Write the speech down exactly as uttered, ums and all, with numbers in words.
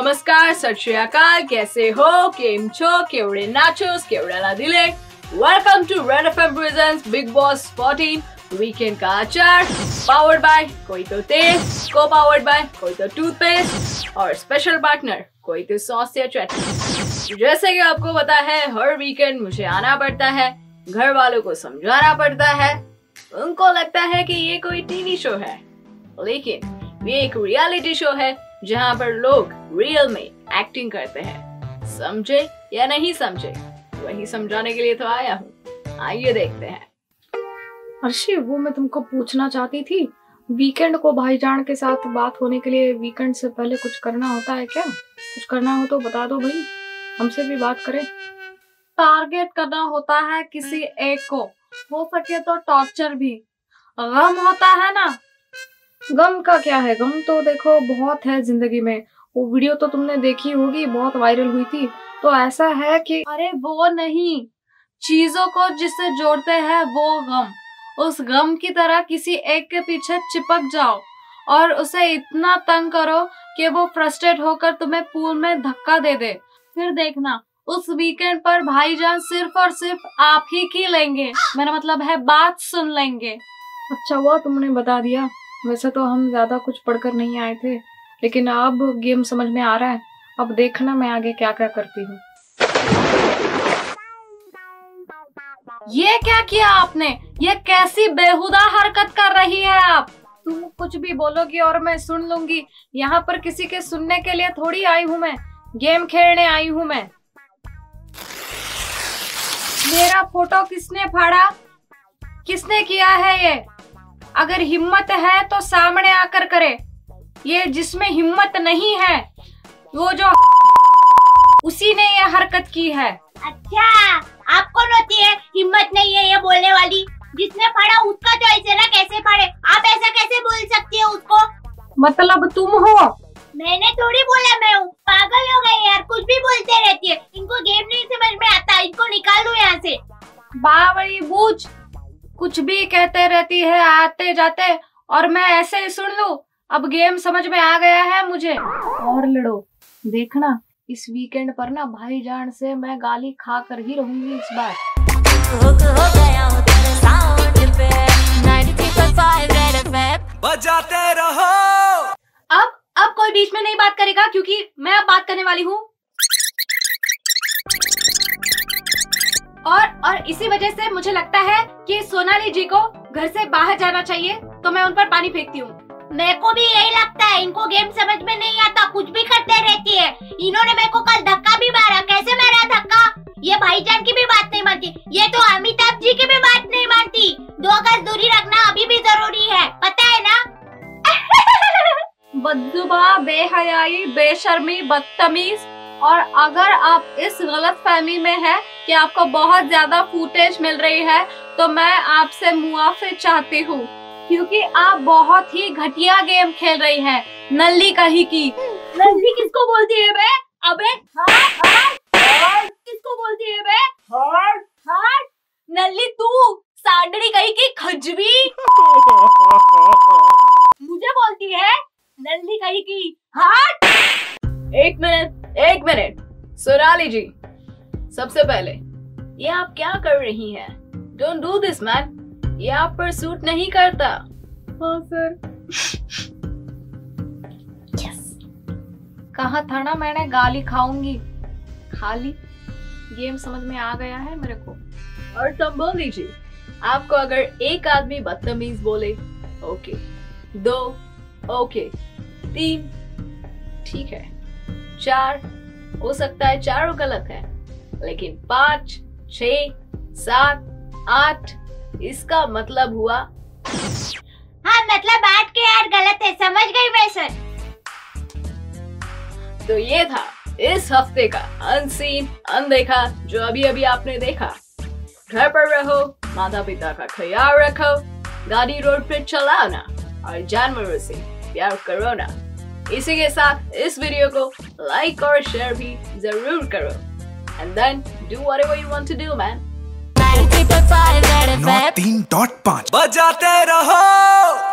नमस्कार, सत श्री अकाल, कैसे हो, केम छो, केवड़े नाचोस, केवड़ेला दिले। Welcome to Red FM presents Bigg Boss fourteen weekend का अचार, पावर्ड बाय कोई तो तेल, को पावर्ड बाय कोई तो टूथपेस्ट और स्पेशल पार्टनर कोई तो सॉस या चटनी। जैसे कि आपको पता है, हर वीकेंड मुझे आना पड़ता है, घर वालों को समझाना पड़ता है। उनको लगता है कि ये कोई टीवी शो है, लेकिन ये एक रियलिटी शो है जहाँ पर लोग रियल में एक्टिंग करते हैं। समझे या नहीं समझे, वही समझाने के लिए तो आया हूँ। आइए देखते हैं। अर्शी, वो मैं तुमको पूछना चाहती थी, वीकेंड को भाईजान के साथ बात होने के लिए वीकेंड से पहले कुछ करना होता है क्या? कुछ करना हो तो बता दो भाई, हमसे भी बात करें। टारगेट करना होता है किसी एक को, हो सके तो टॉर्चर भी। गम होता है ना। गम का क्या है? गम तो देखो बहुत है जिंदगी में। वो वीडियो तो तुमने देखी होगी, बहुत वायरल हुई थी। तो ऐसा है कि अरे वो नहीं, चीजों को जिससे जोड़ते हैं वो गम। उस गम की तरह किसी एक के पीछे चिपक जाओ और उसे इतना तंग करो कि वो फ्रस्ट्रेट होकर तुम्हें पूल में धक्का दे दे। फिर देखना, उस वीकेंड पर भाईजान सिर्फ और सिर्फ आप ही की लेंगे। मेरा मतलब है बात सुन लेंगे। अच्छा हुआ तुमने बता दिया। वैसे तो हम ज्यादा कुछ पढ़कर नहीं आए थे, लेकिन अब गेम समझ में आ रहा है। अब देखना मैं आगे क्या क्या करती हूँ। ये क्या किया आपने? ये कैसी बेहुदा हरकत कर रही है आप? तुम कुछ भी बोलोगी और मैं सुन लूंगी। यहाँ पर किसी के सुनने के लिए थोड़ी आई हूँ मैं, गेम खेलने आई हूँ मैं। मेरा फोटो किसने फाड़ा? किसने किया है ये? अगर हिम्मत है तो सामने आकर करे। ये जिसमें हिम्मत नहीं है, वो जो उसी ने ये हरकत की है। अच्छा, आप कौन होती है हिम्मत नहीं है ये बोलने वाली? जिसने फाड़ा उसका चॉइस है ना, कैसे फाड़े। आप ऐसा कैसे बोल सकती है उसको? मतलब तुम हो? मैंने थोड़ी बोला मैं हूँ। पागल हो गए यार, कुछ भी बोलते रहती है। इनको गेम नहीं समझ में आता, इनको निकाल दो यहाँ से। बावड़ी बूझ, कुछ भी कहते रहती है आते जाते, और मैं ऐसे ही सुन लूं। अब गेम समझ में आ गया है मुझे। और लड़ो, देखना इस वीकेंड पर ना भाईजान से मैं गाली खा कर ही रहूंगी इस बार। बजाते रहो। अब अब कोई बीच में नहीं बात करेगा, क्योंकि मैं अब बात करने वाली हूँ। और और इसी वजह से मुझे लगता है कि सोनाली जी को घर से बाहर जाना चाहिए, तो मैं उन पर पानी फेंकती हूँ। मेरे को भी यही लगता है, इनको गेम समझ में नहीं आता, कुछ भी करते रहती है। इन्होंने मेरे को कल धक्का भी मारा। कैसे मारा धक्का? ये भाईजान की भी बात नहीं मानती, ये तो अमिताभ जी की भी बात नहीं मानती। दो गज दूरी रखना अभी भी जरूरी है, पता है ना? बदजुबा, बेहयाई, बेशर्मी, बदतमीज। और अगर आप इस गलतफहमी में है कि आपको बहुत ज्यादा फुटेज मिल रही है, तो मैं आपसे मुआफी चाहती हूँ, क्योंकि आप बहुत ही घटिया गेम खेल रही हैं। नल्ली कहीं की। नल्ली किसको बोलती है बे? अबे हाथ हाथ हाथ किसको बोलती है बे? हाथ हाथ नल्ली तू, सांडड़ी कहीं की खजवी। मुझे बोलती है नल्ली कहीं की। हाथ। एक मिनट एक मिनट सोनाली जी, सबसे पहले ये आप क्या कर रही हैं? डोंट डू दिस मैन, ये आप पर सूट नहीं करता। हाँ सर। यस। कहा था ना मैंने गाली खाऊंगी। खाली गेम समझ में आ गया है मेरे को। और संभोली जी, आपको अगर एक आदमी बदतमीज बोले, ओके, दो ओके, तीन ठीक है, चार हो सकता है चारों गलत है, लेकिन पाँच, छह, सात, आठ, इसका मतलब हुआ। हाँ, मतलब आठ के आठ गलत है, समझ गई मैं सर। तो ये था इस हफ्ते का अनसीन अनदेखा, जो अभी अभी आपने देखा। घर पर रहो, माता पिता का ख्याल रखो, गाड़ी रोड पे चलाओ ना, और जानवरों से प्यार करो ना। इसी के साथ इस वीडियो को लाइक और शेयर भी जरूर करो। And then do whatever you want to do man. नौ तीन डॉट पाँच बजाते रहो।